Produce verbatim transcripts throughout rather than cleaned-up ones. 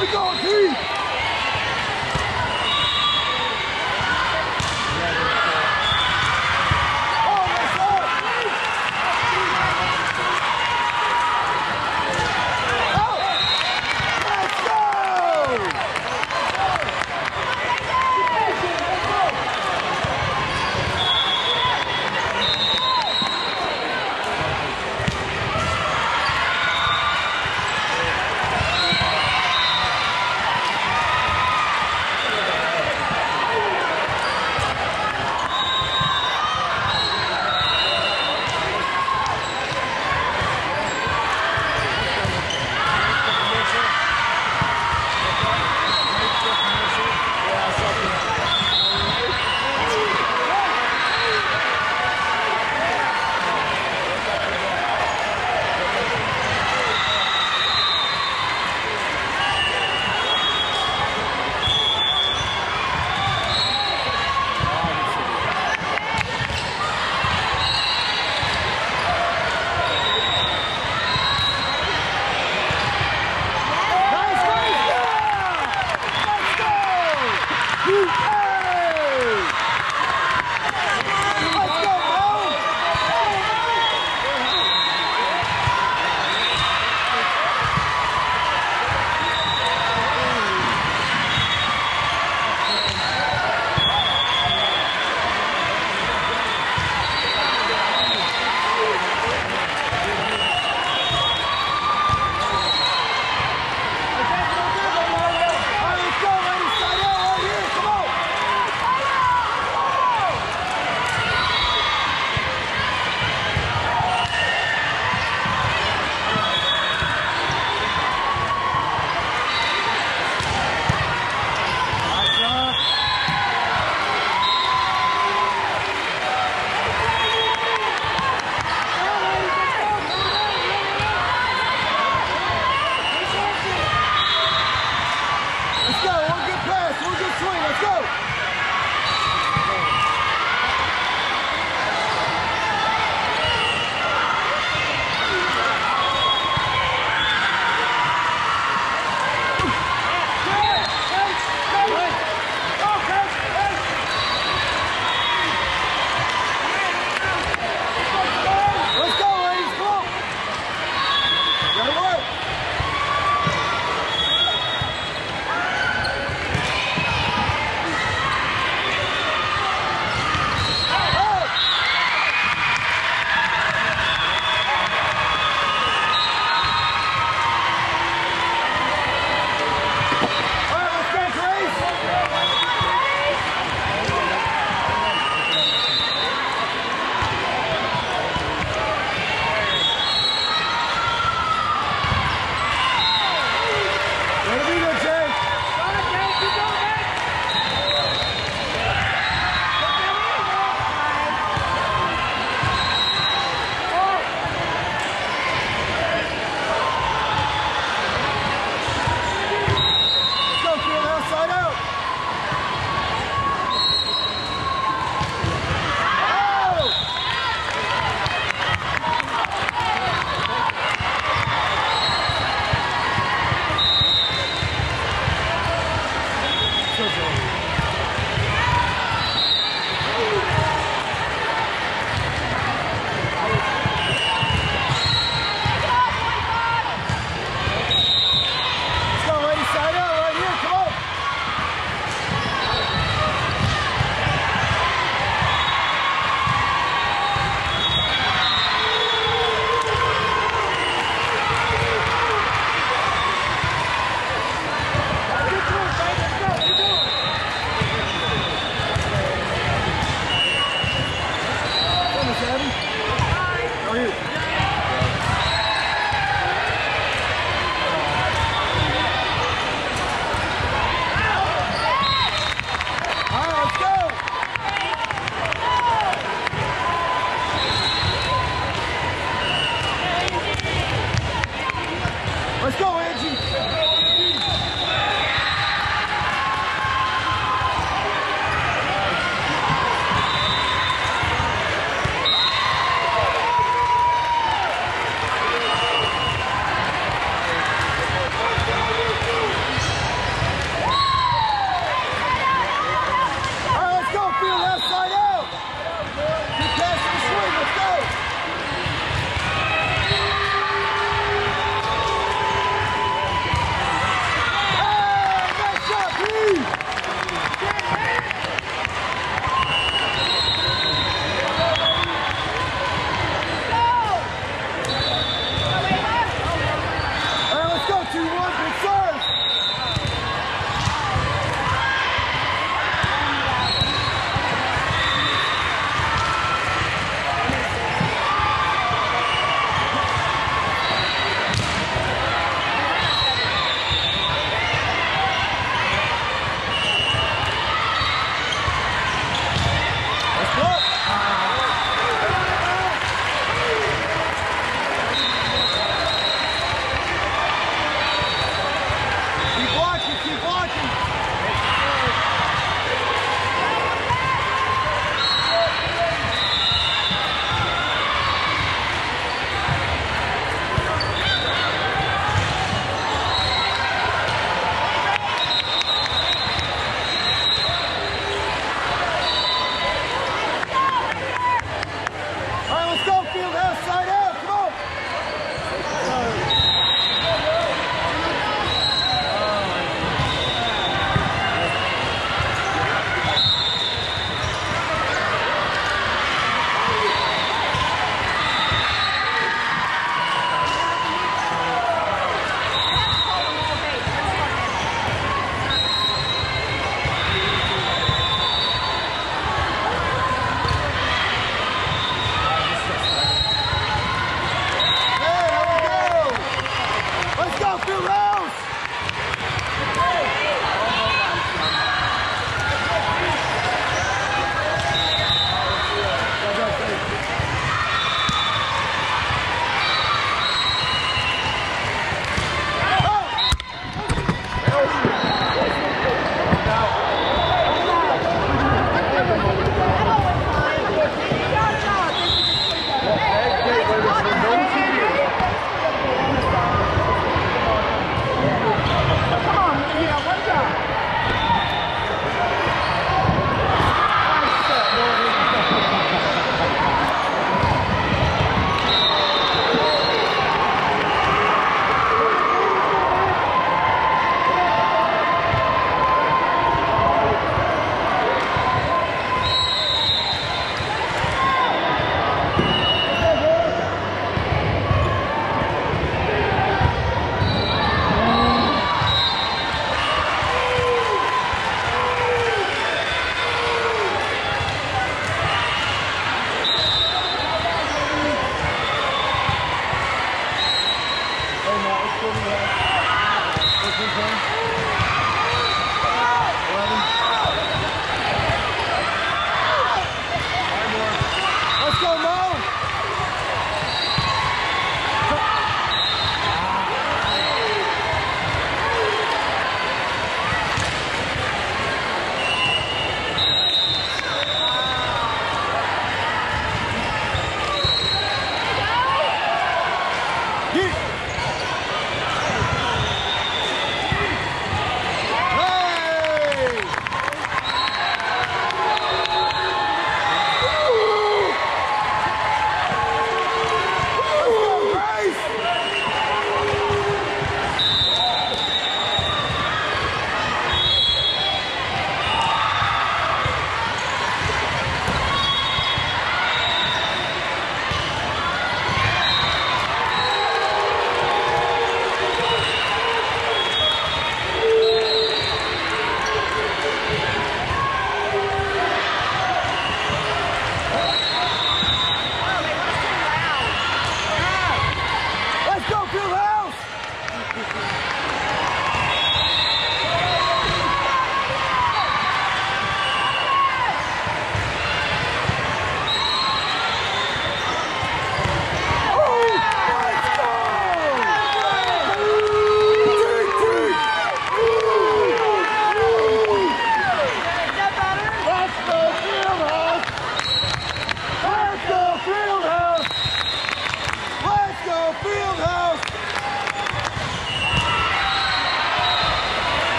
it going, Keith!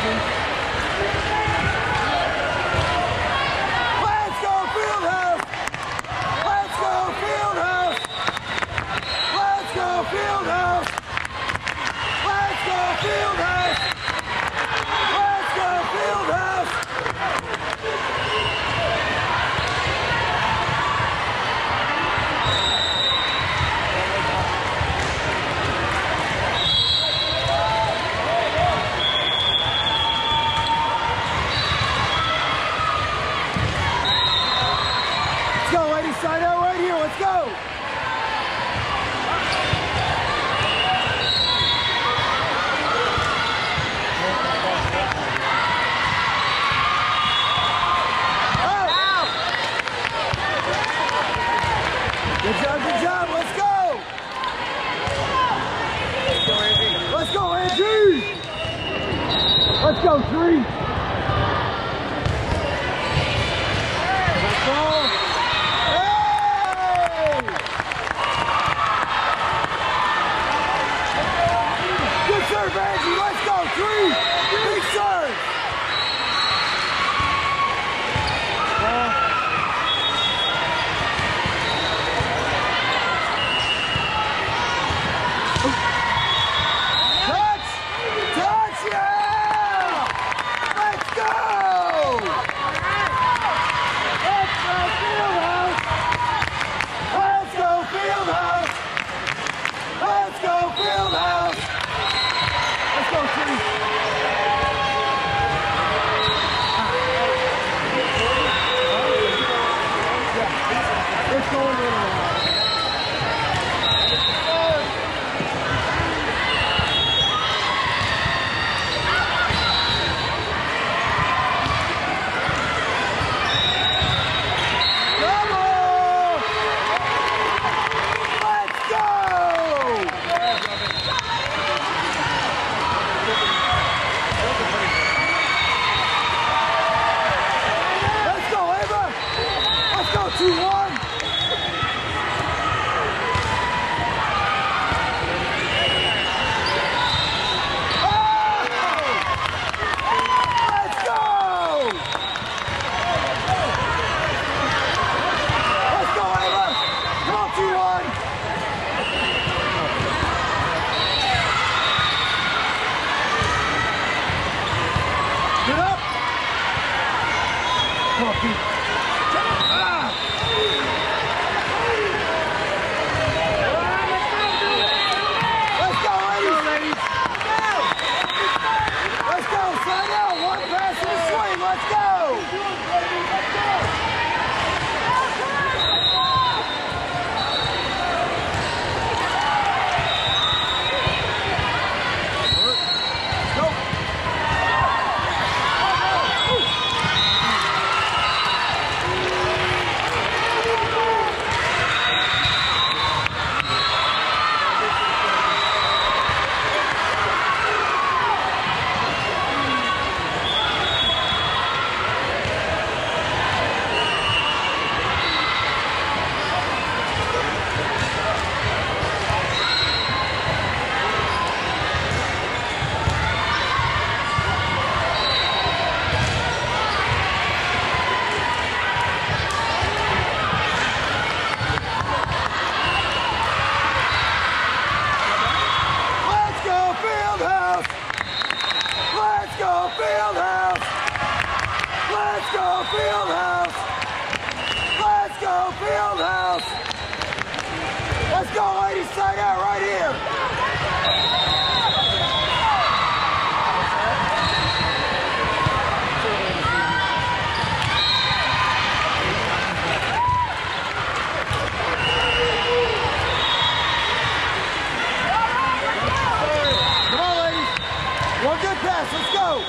Let's go, three. Let's go. Hey! Good serve, Angie. Let's go, three. Big serve. Let's go, ladies, side out right here. Come on, ladies. One good pass, let's go.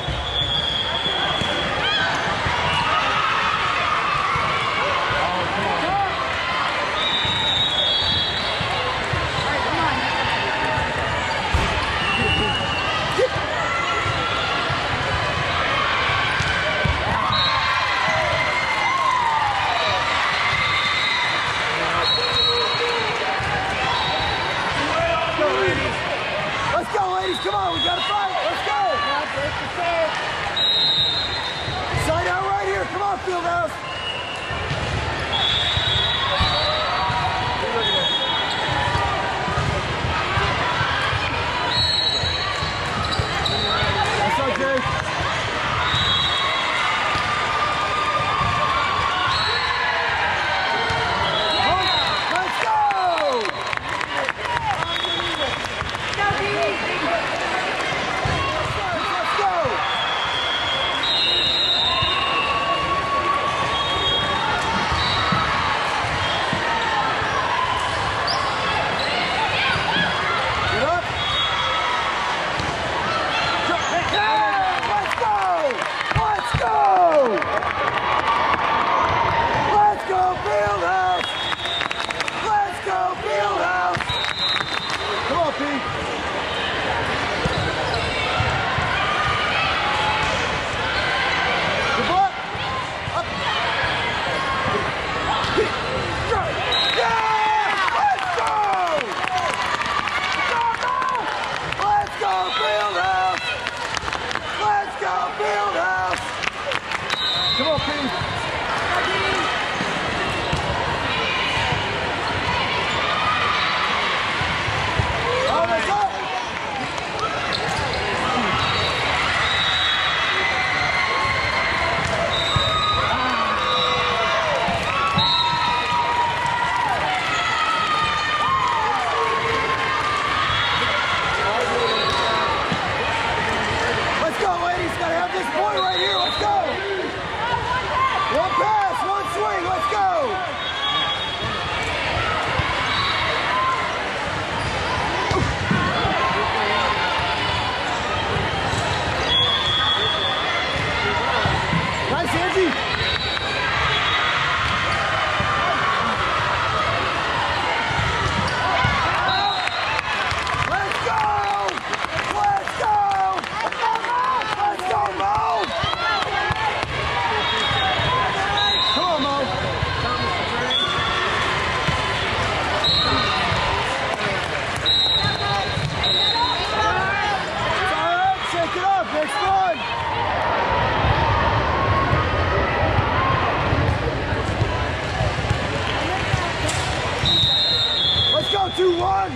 one.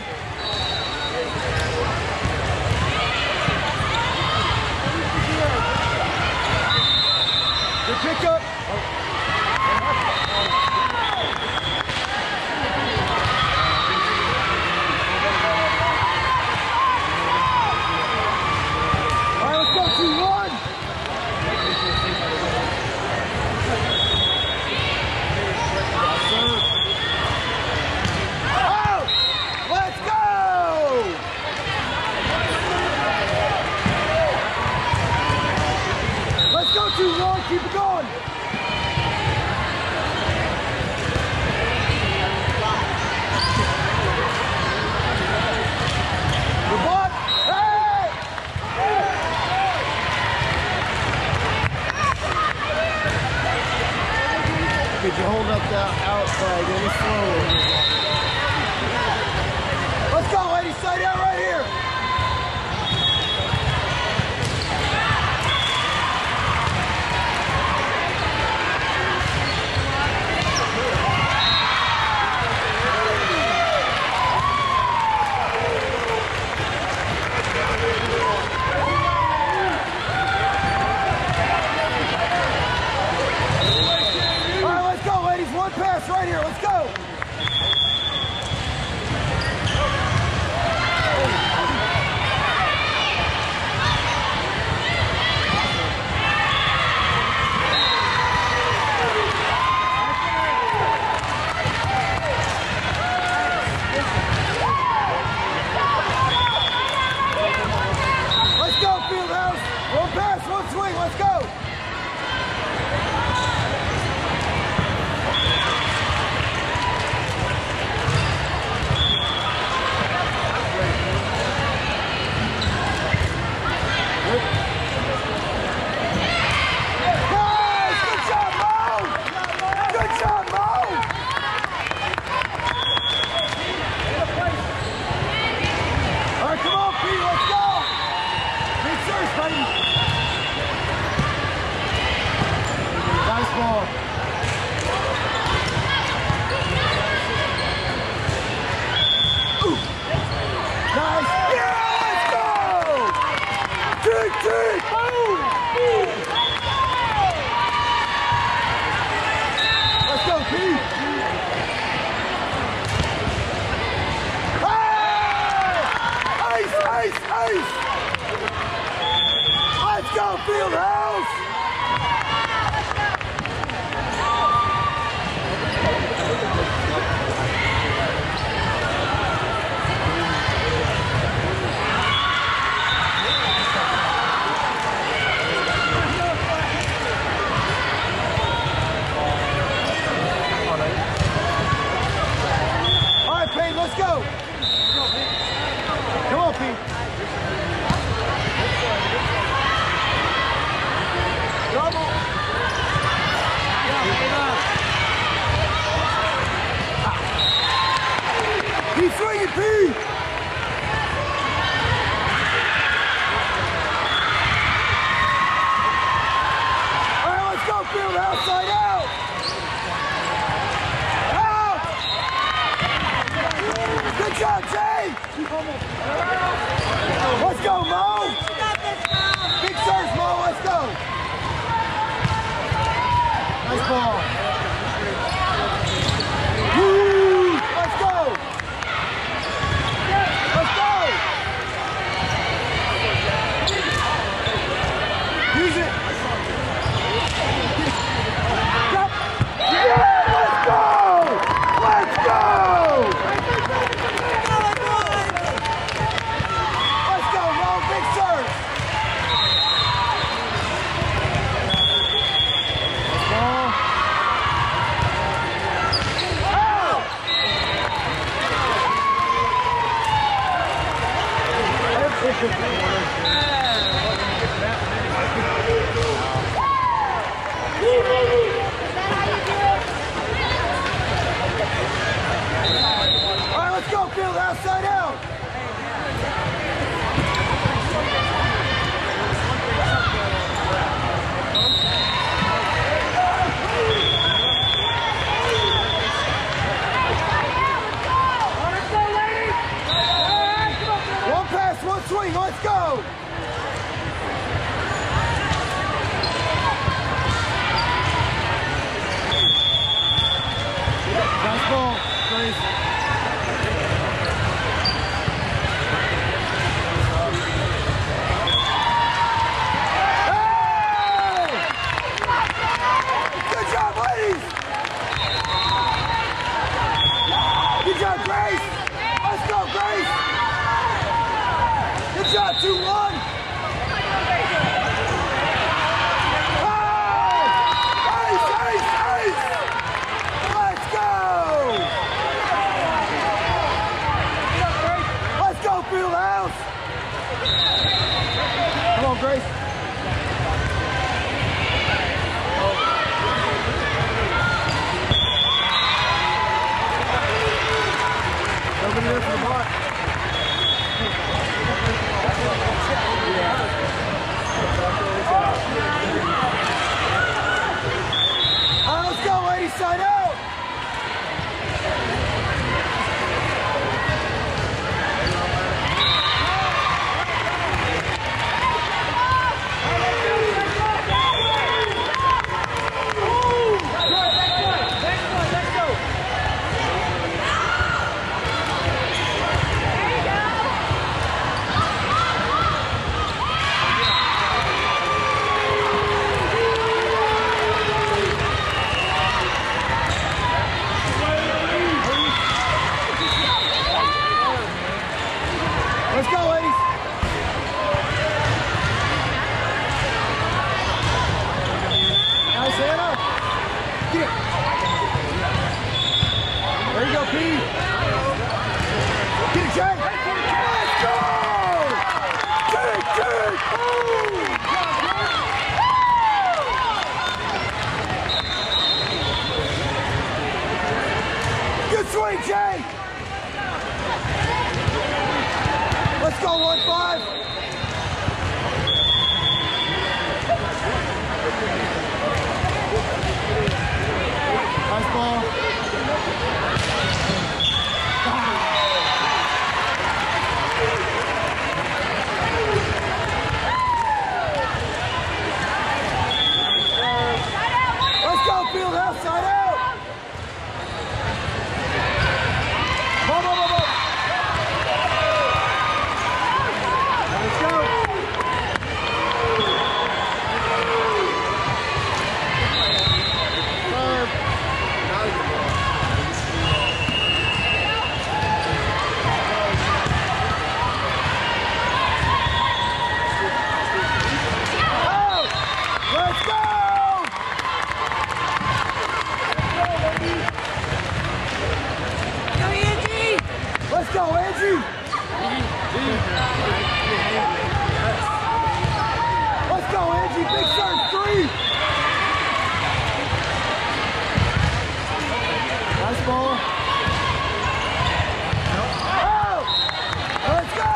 Good pickup. All right, let's go, two one. two one, keep it going. Good block. Hey! Could you hold up the out flag any slower? Let's go, ladies. Stay down right here. Right here, let's go! Let's go, Fieldhouse! One pass, one swing, let's go! Let's go, Pete! Hey! Ice, ice, ice! Let's go, Fieldhouse! Let's go! Come on, Pete. Double. Keep swinging, Pete. All right, let's go, Fieldhouse, side out. Good job, Jay! Let's go, Mo! Big serve, Mo, let's go! Nice ball. Woo! Let's go! Let's go! Use it! Stop. Yeah, let's go! Let's go! Grace. two one! Ace! Ace! Ace! Let's go! Let's go, Fieldhouse! Come on, Grace. Nobody there for the block. Oh, let's go, ladies, side out! Let's go, ladies! Nice, Anna! Get it! There you go, P! Get it, Jay! Let's go! Jay, Jay! Good swing, Jay! Let's go, one five. Nice ball. Let's go, Fieldhouse, side out. Ball, ball, ball, ball. Let's go, Angie! Let's go, Angie! Big serve, three! Nice ball. Oh! Let's go!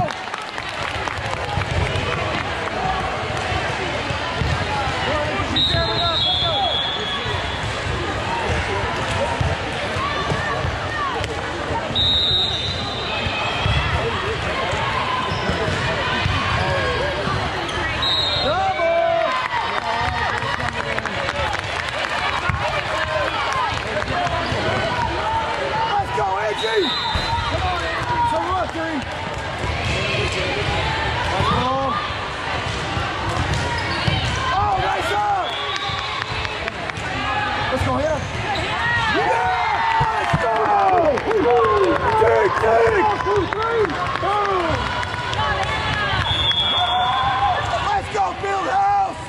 Let's go, hit him. Yeah! Let's go! Dig, dig! Let's go, Fieldhouse!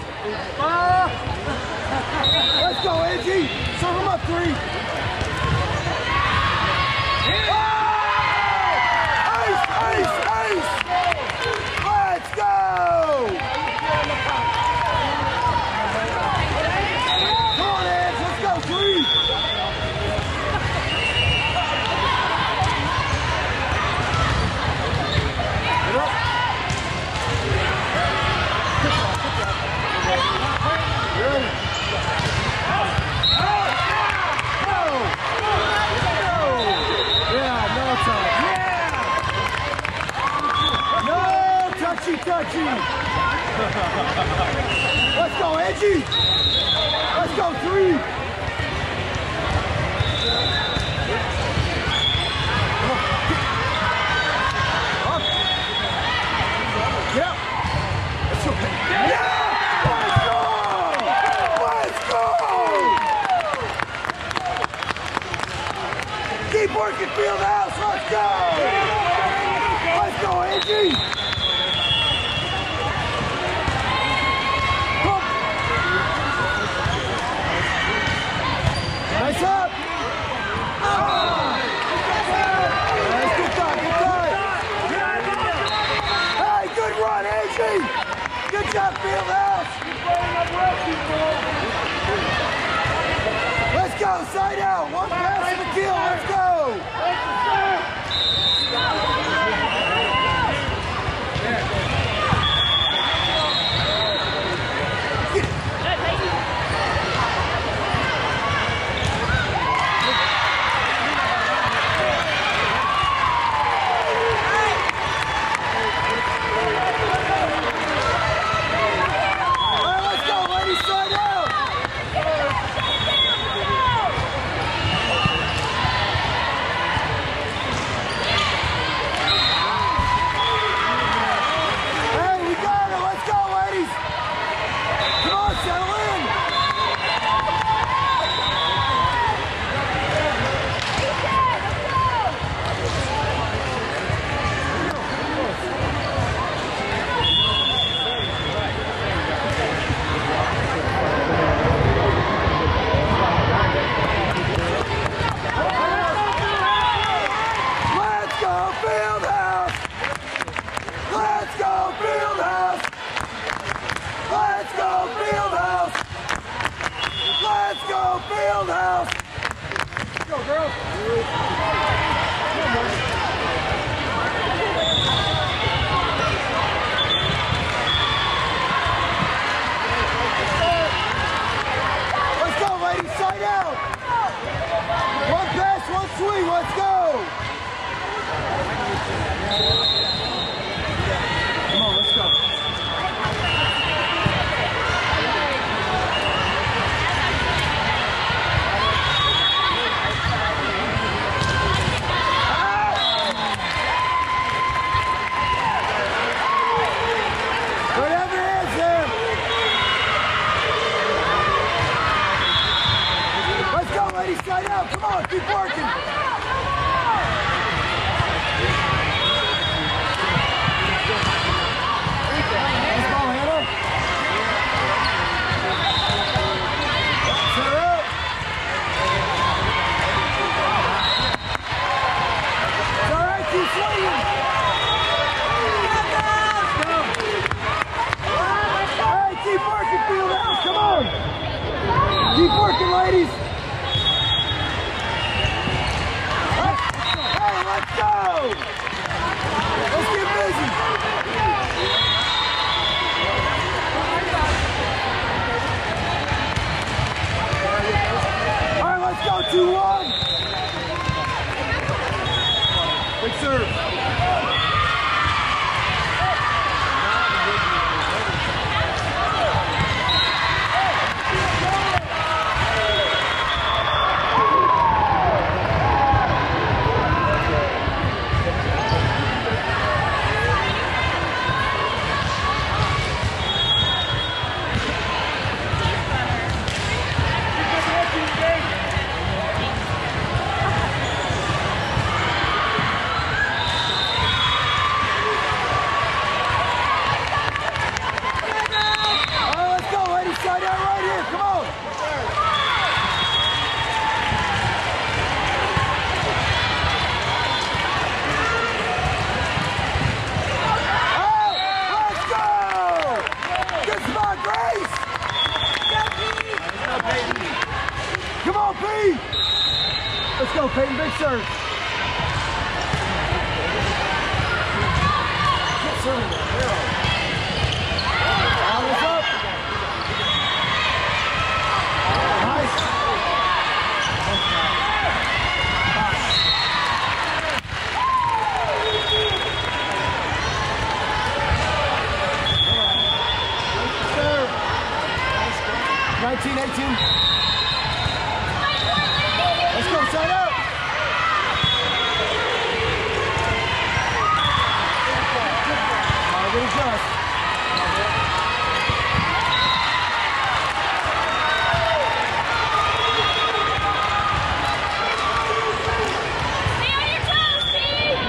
Let's go, Angie! Serve him up, three! Ace, ace, ace! Let's go! Touchy! Let's go, Angie! Let's go, three! Keep working, field house. Let's go. Let's go, Angie. Come. Nice up. Ah. Nice, good time, good time. Hey, good run, Angie. Good job, field house. Let's go, side out. One pass and a kill. Let's go. Fieldhouse! Go, girl! Let's go, ladies! Side out! One pass, one swing, let's go! Come on, let's go. Side out, come on, keep working. Nice ball, Hannah. Set up. It's all right, keep swinging. Hey, keep working, field house, come on. Keep working, ladies. Let's go! Let's get busy! All right, let's go, two one! Big serve. Come on, P! Let's go, Peyton. Big serve. Good serve. Alley's up. Nice. Serve. nineteen eighteen. Let's go, side up. All right, adjust.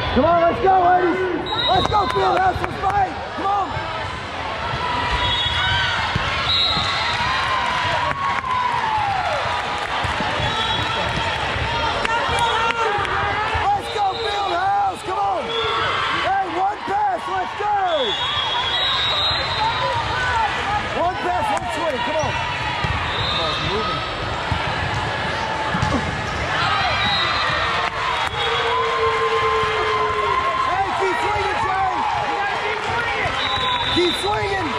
Come on, let's go, ladies. Let's go, Fieldhouse. Let's fight. Come on. Let's go, Fieldhouse. Come on. Hey, one pass. Let's go. One pass, one swing. Come on. Ball's moving. Keep swinging!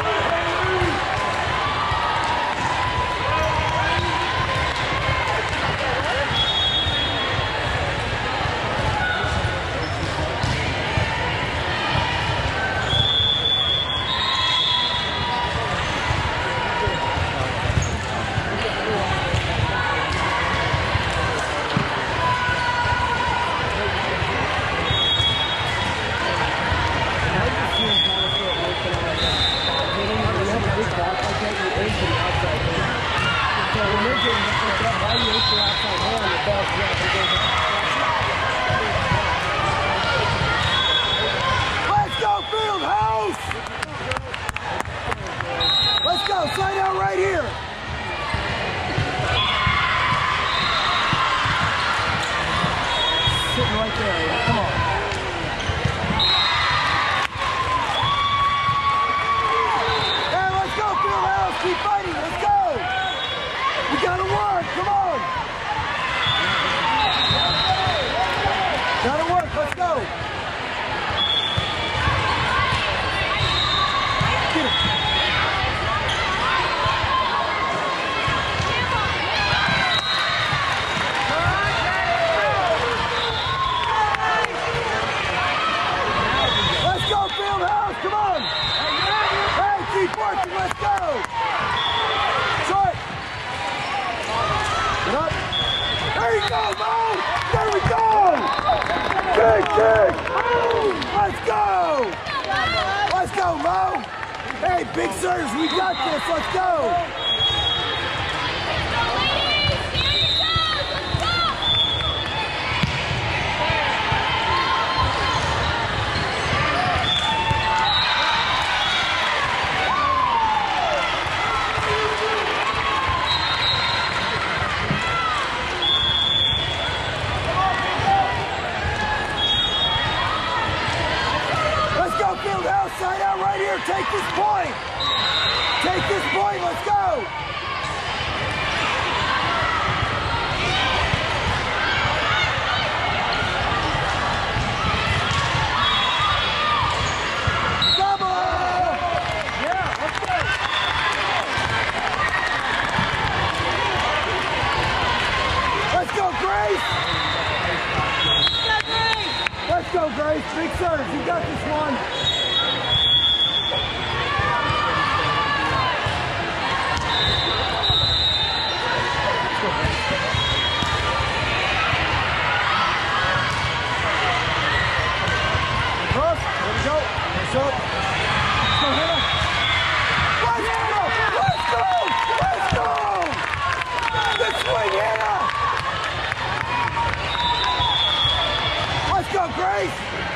Let's go, Fieldhouse! Let's go, slide out right here. Sitting right there, come on. Hey, let's go, Fieldhouse, keep fighting, let's go! We gotta work, come on! Gotta work, let's go! Get it! Let's go, Fieldhouse, come on! Hey, keep working, let's go! Short! Get up! There you go, Mo! There we go! Big, big! Let's go! Let's go, Mo! Hey, big serves, we got this, let's go! Fieldhouse, side out right here. Take this point. Take this point. Let's go. Double. Yeah, let's go. Let's go, Grace. Let's go, Grace. Big serves. You got this one. Cross. There we go. Let's go. Let's go, Hannah. Let's go. Let's go. Let's go. Good swing, Hannah. Let's go, Grace.